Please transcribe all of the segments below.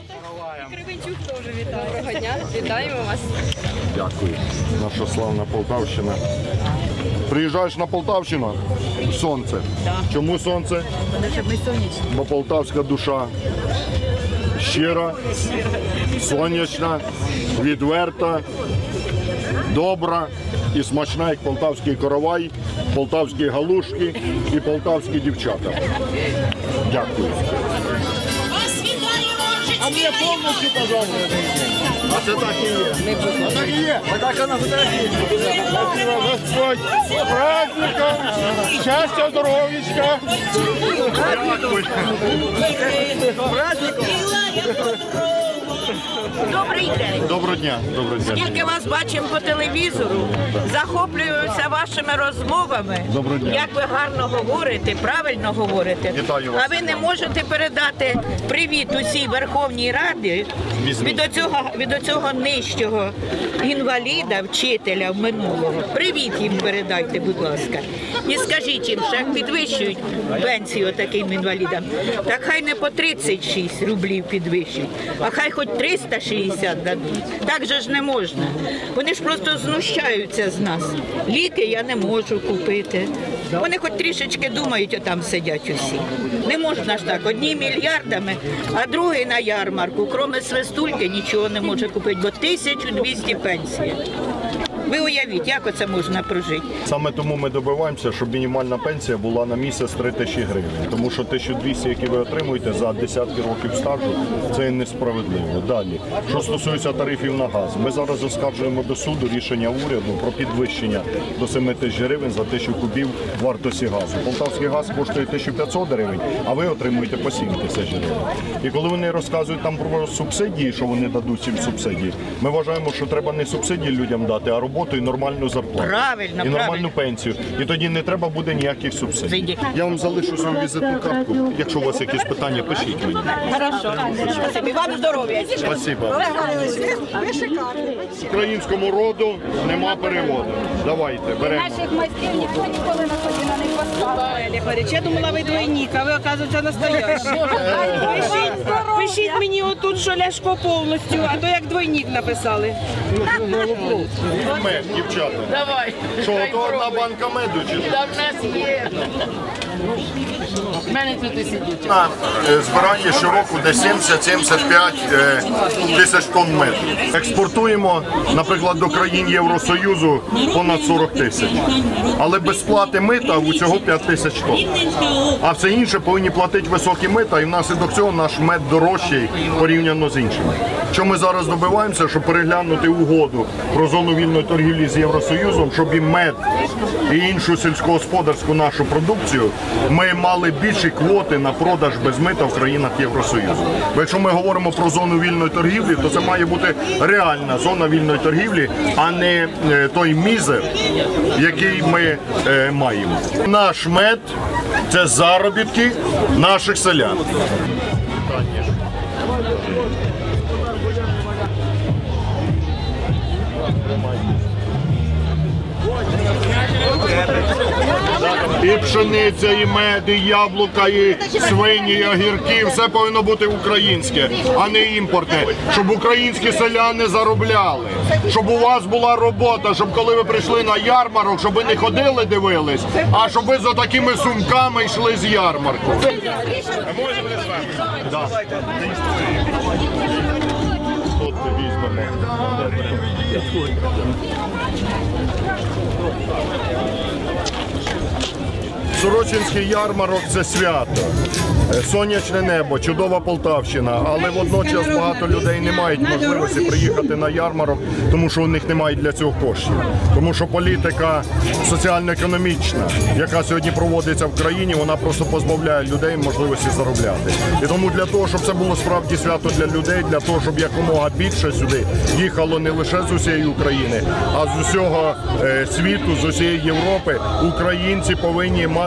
І Кременчук теж вітає. Доброго дня, вітаємо вас. Дякую. Наша славна Полтавщина. Приїжджаєш на Полтавщину? Сонце. Чому сонце? Щоб ми сонячні. Бо полтавська душа щира, сонячна, відверта, добра і смачна, як полтавський коровай, полтавські галушки і полтавські дівчата. Дякую. А мені повністю, пожалуйста. А це так і є. А так і є. А так і на фотографії. Спасибо, Господь. З праздником. Щастя, здоров'ячка. Добрий день. Доброго дня. Доброго дня. Скільки вас бачимо по телевізору, захоплюємося вашими розмовами. Доброго дня. Як ви гарно говорите, правильно говорите. Вітаю вас. А ви не можете передати привіт усій Верховній Раді від оцього нижчого інваліда, вчителя минулого. Привіт їм передайте, будь ласка. І скажіть їм, що як підвищують пенсію таким інвалідам, так хай не по 36 рублів підвищують, а хай хоч 360 дадуть. Так же ж не можна. Вони ж просто знущаються з нас. Ліки я не можу купити. Вони хоч трішечки думають, а там сидять усі. Не можна ж так, одні мільярдами, а другий на ярмарку, крім свистульки, нічого не може купити, бо 1200 пенсії. Ви уявіть, як оце можна прожити? Саме тому ми добиваємося, щоб мінімальна пенсія була на місяць 3000 гривень. Тому що 1200, які ви отримуєте за десятки років стажу, це несправедливо. Далі, що стосується тарифів на газ, ми зараз оскаржуємо до суду рішення уряду про підвищення до 7000 гривень за 1000 кубів вартості газу. Полтавський газ коштує 1500 гривень, а ви отримуєте по 7000 гривень. І коли вони розказують там про субсидії, що вони дадуть цим субсидії, ми вважаємо, що треба не субсидії людям дати, а роботу і нормальну зарплату. Правильно, і нормальну правильно. пенсію. І тоді не треба буде ніяких субсидій. Зайди. Я вам залишу свою візитну картку. Якщо у вас якісь питання, пишіть мені. Хорошо. Спасибі. Вам здоров'я. Спасибо. Українському роду нема переводу. Давайте, беремо. Наших майстрів ніхто ніколи на собі на них поставив. Я думала, ви двойник, а ви, оказується, настоящий. Пишіть мені отут, що Ляшко повністю, а то як двойник написали. Мед, дівчата. Давай. Що, то одна банка меду чи що? Там в нас є. В мене тут і сидіть. Збирає щороку десь 70-75 тисяч тонн меду. Експортуємо, наприклад, до країн Євросоюзу понад 40 тисяч. Але без сплати мита усього 5 тисяч тонн. А все інше повинні платити високі мита, і внаслідок цього наш мед дорожчий порівняно з іншими. Що ми зараз добиваємося, щоб переглянути угоду про зону вільної торгівлі з Євросоюзом, щоб і мед, і іншу сільськогосподарську нашу продукцію ми мали більші квоти на продаж без мита в країнах Євросоюзу. Бо якщо ми говоримо про зону вільної торгівлі, то це має бути реальна зона вільної торгівлі, а не той мізер, який ми маємо. Наш мед – це заробітки наших селян. І пшениця, і мед, і яблука, і свині, і огірки – все повинно бути українське, а не імпортне. Щоб українські селяни заробляли, щоб у вас була робота, щоб коли ви прийшли на ярмарок, щоб ви не ходили, дивились, а щоб ви за такими сумками йшли з ярмарку. Тут ми візьмемо. Сорочинський ярмарок – це свято, сонячне небо, чудова Полтавщина, але водночас багато людей не мають можливості приїхати на ярмарок, тому що у них немає для цього коштів. Тому що політика соціально-економічна, яка сьогодні проводиться в країні, вона просто позбавляє людей можливості заробляти. І тому для того, щоб це було справді свято для людей, для того, щоб якомога більше сюди їхало не лише з усієї України, а з усього світу, з усієї Європи, українці повинні мати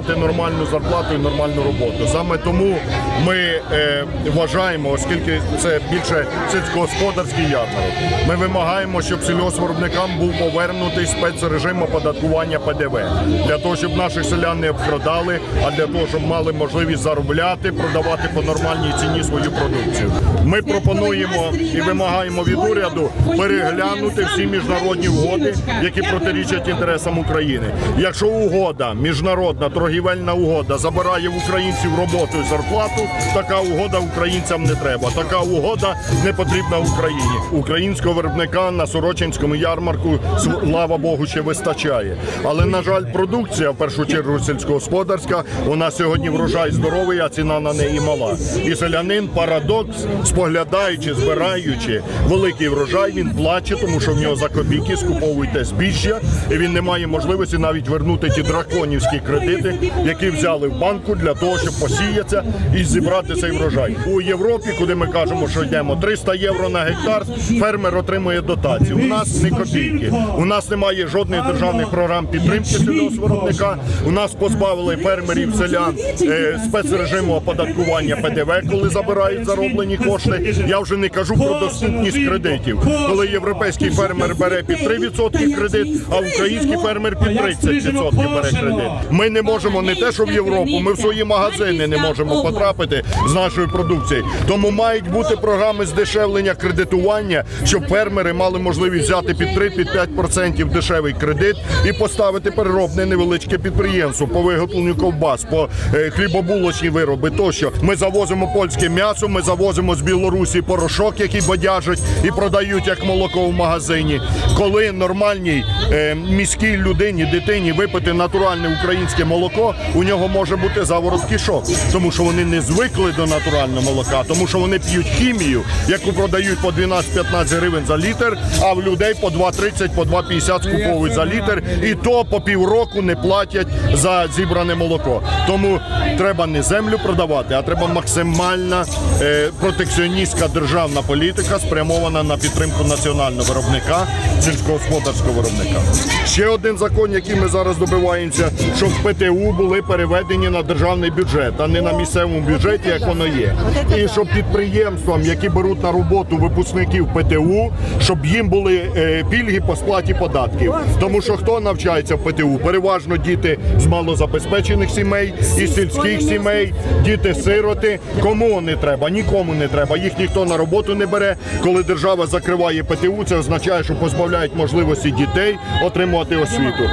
отримати нормальну зарплату і нормальну роботу. Саме тому ми вважаємо, оскільки це більше сільськогосподарський ярмарок, ми вимагаємо, щоб сільгоспвиробникам був повернутий спецрежим оподаткування ПДВ. Для того, щоб наших селян не обкрадали, а для того, щоб мали можливість заробляти, продавати по нормальній ціні свою продукцію. Ми пропонуємо і вимагаємо від уряду переглянути всі міжнародні угоди, які протирічать інтересам України. Якщо угода, міжнародна торгівельна угода забирає в українців роботу і зарплату, така угода українцям не треба. Така угода не потрібна Україні. Українського виробника на Сорочинському ярмарку, слава Богу, ще вистачає. Але, на жаль, продукція, в першу чергу сільськогосподарська, у нас сьогодні врожай здоровий, а ціна на неї мала. І селянин, парадокс, споглядаючи, збираючи великий врожай, він плаче, тому що в нього за копійки скуповують те збіжжя, і він не має можливості навіть вернути ті драконівські кредити, які взяли в банку для того, щоб посіятися і зібрати цей врожай. У Європі, куди ми кажемо, що йдемо, 300 євро на гектар, фермер отримує дотацію. У нас не копійки. У нас немає жодних державних програм підтримки сільгоспвиробника. У нас позбавили фермерів, селян спецрежиму оподаткування ПДВ, коли забирають зароблені кошти. Я вже не кажу про доступність кредитів. Коли європейський фермер бере під 3% кредит, а український фермер під 30% бере кредит. Ми не можемо не те, що в Європу, ми в свої магазини не можемо потрапити з нашою продукцією. Тому мають бути програми здешевлення кредитування, щоб фермери мали можливість взяти під 3-5% дешевий кредит і поставити переробне невеличке підприємство по виготовленню ковбас, по хлібобулочні вироби тощо. Ми завозимо польське м'ясо, ми завозимо з Білорусі порошок, який бодяжать і продають як молоко в магазині. Коли нормальній міській людині, дитині випити натуральне українське молоко, у нього може бути заворот кишок, тому що вони не звикли до натурального молока, тому що вони п'ють хімію, яку продають по 12-15 гривень за літр, а в людей по 2,30, по 2,50 скуповують за літр, і то по півроку не платять за зібране молоко. Тому треба не землю продавати, а треба максимальна протекціоністська державна політика, спрямована на підтримку національного виробника, сільськогосподарського виробника. Ще один закон, який ми зараз добиваємося, щоб ПТУ були переведені на державний бюджет, а не на місцевому бюджеті, як воно є. І щоб підприємствам, які беруть на роботу випускників ПТУ, щоб їм були пільги по сплаті податків. Тому що хто навчається в ПТУ? Переважно діти з малозабезпечених сімей, із сільських сімей, діти-сироти. Кому не треба? Нікому не треба. Їх ніхто на роботу не бере. Коли держава закриває ПТУ, це означає, що позбавляють можливості дітей отримувати освіту.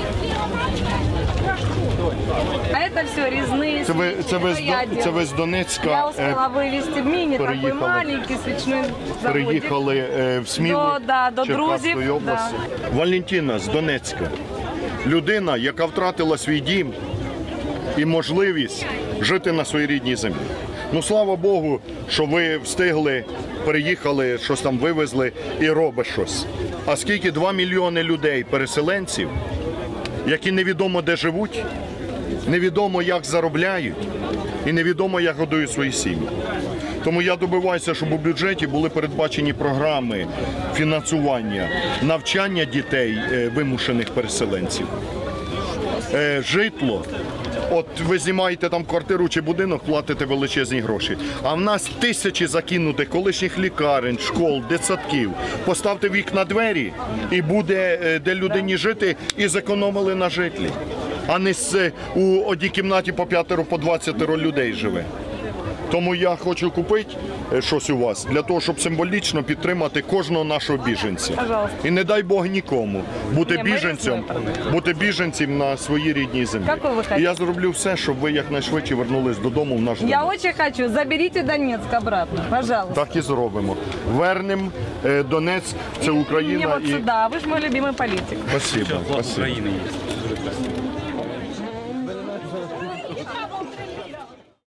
Это все резные. Це ви з Донецька. Я успела вывести в мини такой маленький свечной заводик. Приїхали в Смілу, до Черкаської друзів, області. Валентина з Донецька. Людина, яка втратила свій дім і можливість жити на своїй рідній землі. Ну, слава Богу, що ви встигли, приїхали, щось там вивезли і робить щось. А скільки 2 мільйони людей, переселенців, які невідомо де живуть, невідомо як заробляють і невідомо як годують свої сім'ї. Тому я добиваюся, щоб у бюджеті були передбачені програми фінансування, навчання дітей вимушених переселенців, житло. От ви знімаєте там квартиру чи будинок, платите величезні гроші. А в нас тисячі закинутих колишніх лікарень, школ, дитсадків. Поставте вікна двері і буде де людині жити, і зекономили на житлі. А не у одній кімнаті по 5, по 20 людей живе. Тому я хочу купити щось у вас, для того, щоб символічно підтримати кожного нашого біженця. Пожалуйста. І не дай Бог нікому бути біженцем на своїй рідній землі. І я зроблю все, щоб ви якнайшвидше вернулись додому в наш дом. Я очень хочу. Заберите Донецк обратно, пожалуйста. Так і зробимо. Вернемо Донецьк, це Мне Україна. вот сюда. Вы же мой любимый политик. Спасибо.